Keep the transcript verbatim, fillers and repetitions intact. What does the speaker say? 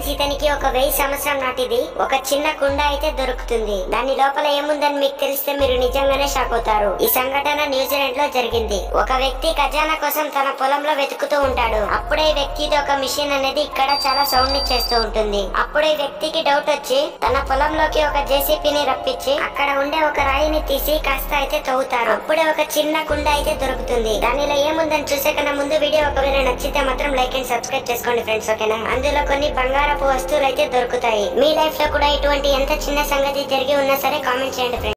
Friends ఇతనికి ఒక వెయ్యి సంవత్సరం నాటిది ఒక చిన్న కుండ అయితే దొరుకుతుంది. దాని లోపల ఏముందని మీకు తెలిస్తే మీరు నిజంగానే షాక్ అవుతారు. ఈ సంఘటన న్యూజిలాండ్ లో జరిగింది. ఒక వ్యక్తి ఖజానా కోసం తన పొలంలో వెతుకుతూ ఉంటాడు. అప్పుడే ఈ వ్యక్తిది ఒక మిషన్ అనేది ఇక్కడ చాలా సౌండ్ ని చేస్తూ ఉంటుంది. అప్పుడే ఈ వ్యక్తికి డౌట్ వచ్చి తన పొలంలోకి ఒక జేసీపీని రప్పించి అక్కడ ఉండే ఒక రాయిని తీసి కాస్త అయితే తవ్వుతారు. అప్పుడే ఒక చిన్న కుండ అయితే దొరుకుతుంది. దానిలో ఏముందని చూసే కన్నా ముందు వీడియో ఒకవేళ నచ్చితే మాత్రం లైక్ అండ్ సబ్స్క్రైబ్ చేసుకోండి ఫ్రెండ్స్, ఓకేనా? అందులో కొన్ని బంగారపు వస్తువులు అయితే దొరుకుతాయి. మీ లైఫ్ లో కూడా ఇటువంటి ఎంత చిన్న సంగతి జరిగి ఉన్నా సరే కామెంట్ చేయండి ఫ్రెండ్స్.